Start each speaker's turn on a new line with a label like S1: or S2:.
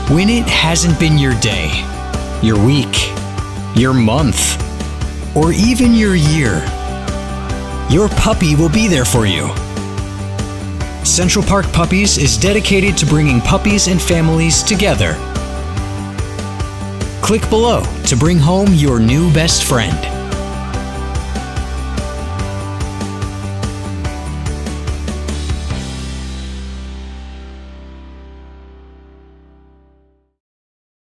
S1: When it hasn't been your day, your week, your month, or even your year, your puppy will be there for you. Central Park Puppies is dedicated to bringing puppies and families together. Click below to bring home your new best friend.